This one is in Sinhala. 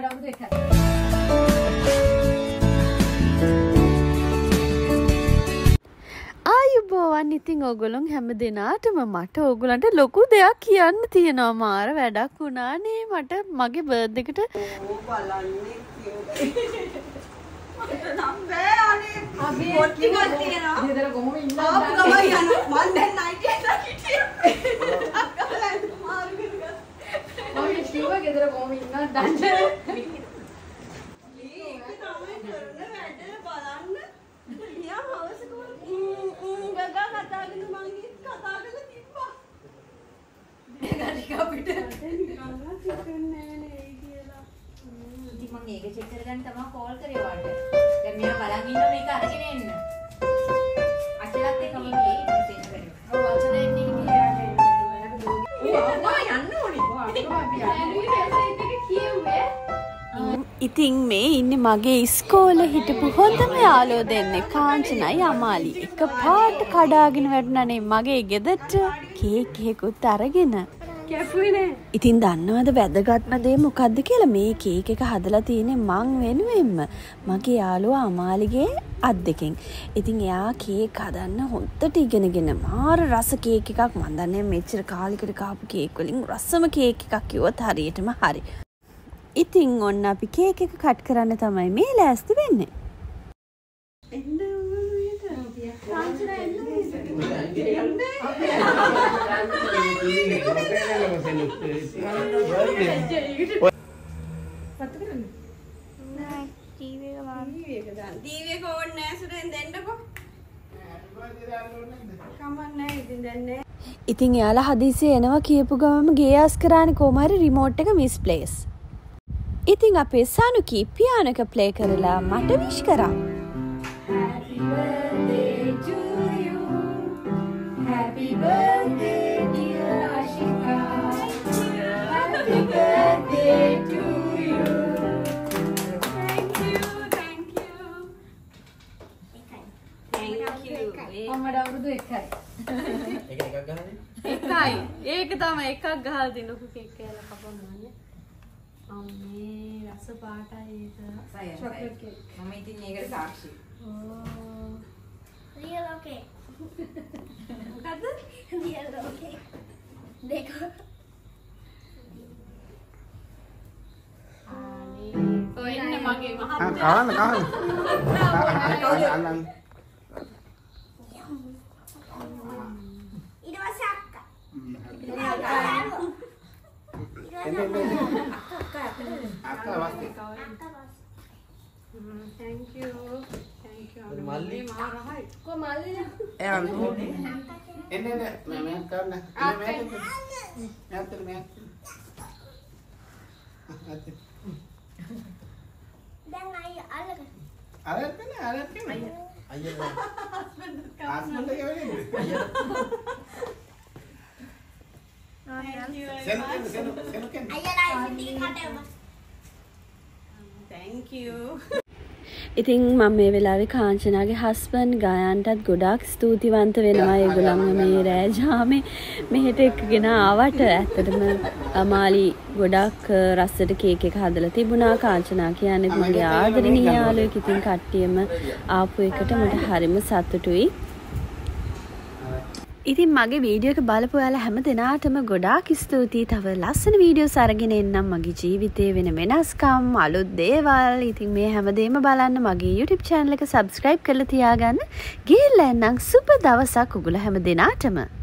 ආයුබෝවන් ඉතින් ඕගොල්ලෝ හැම දිනාටම මට ඕගොල්ලන්ට ලොකු දෙයක් කියන්න තියෙනවා මාර වැඩක් වුණානේ මට මගේ බර්ත්ඩේ එකට බලන්නේ මට නම් බෑ අනේ අපි ටිකක් තියෙනවා ඉතින් කොහොම ඉන්නද ආපු ගමන් යනවා මන් දැන් 98 හිටියා අක්කලන් මාරු කරගත්තා මම කිව්වා ගෙදර කොහොම ඉන්නද දන්නේ මම මේක චෙක් කරගන්න තමයි කෝල් කරේ වාට. දැන් මෙයා බලන් ඉන්නවා මේක අරගෙන එන්න. අචලත් එක්ක ඉන්නේ ඉතින් කරේ. ඔව් අචල ඉන්නේ කියලා යන්න ඕනි. ඉතින් මේ ඉන්නේ මගේ ඉස්කෝලේ හිටපු හොඳම යාළුවෝ දෙන්නේ කාංචනයි අමාලි. එක පාට කඩාගෙන වැටුණානේ මගේ ගෙදරට කේක් එකකුත් අරගෙන. ඉතින් දන්නවද වැදගත්ම දේ මොකද්ද කියලා? මේ කේක් එක හදලා තියෙන්නේ මං වෙනුවෙන්ම මගේ යාළුවා අමාලිගේ අත් දෙකෙන්. ඉතින් එයා කේක් හදන්න හොඳට ඉගෙනගෙන මාර රස කේක් එකක් මන් දන්නේ මෙච්චර කාලෙකට කාපු කේක් වලින් රසම කේක් එකක් කිව්වොත් හරියටම හරි. ඉතින් ඔන්න අපි කේක් එක කට් කරන්න තමයි මේ ලෑස්ති වෙන්නේ. ඉතින් එයාලා හදිසියේ එනවා කියපු ගමම ගේස් කරානේ කොහොම හරි රිමෝට් එක මිස්ප්ලේස්. ඉතින් අපේ සනුකී පියානෝ එක ප්ලේ කරලා මට විශ් කරා. Happy birthday to you. Happy birthday dear Ashika. Happy birthday to you. Thank you. මමඩ අවුරුදු 1යි. එකක් ගහන්නේ? 1යි. ඒක තමයි එකක් ගහලා දින ලොකු කේක් කියලා කපනවා. අම්මේ රස පාටයි ඒක. Chocolate cake. මම ඉතින් මේකට සාක්ෂි. ඕ. Real okay. මොකද්ද? Real okay. देखो. අනේ කොයින්නේ මගේ මහත්තයා. කාන්න. ඊට පස්සේ අක්කා. Thank you. මල්ලි මාරහයි. කො මල්ලි එන්න මම කරන්න. දැන් අයියා අල්ලගන්න. අරගෙන අයියා හස්බන්ඩ් එක වෙන්නේ. Thank you. ඉතින් මම මේ වෙලාවේ කාංචනාගේ හස්බන්ඩ් ගායන්ටත් ගොඩාක් ස්තුතිවන්ත වෙනවා ඒගොල්ලන්ව මේ රෑ ජාමේ මෙහෙට එක්කගෙන ආවට. ඇත්තටම අමාලි ගොඩක් රසට කේක් එක හදලා තිබුණා. කාංචනා කියන්නේ මගේ ආදරණීය යාළුවෙක්. ඉතින් කට්ටියම ආපු එකට මට හරිම සතුටුයි. ඉතින් මගේ වීඩියෝ එක බලපු ඔයාලා හැම දිනාටම ගොඩාක් ස්තුතියි. තව ලස්සන වීඩියෝස් අරගෙන එන්නම් මගේ ජීවිතේ වෙන වෙනස්කම් අලුත් දේවල්. ඉතින් මේ හැමදේම බලන්න මගේ YouTube channel එක subscribe කරලා තියාගන්න. ගිහිල්ලා එන්නම් සුබ දවසක් ඔයගොල්ලෝ හැම දිනාටම.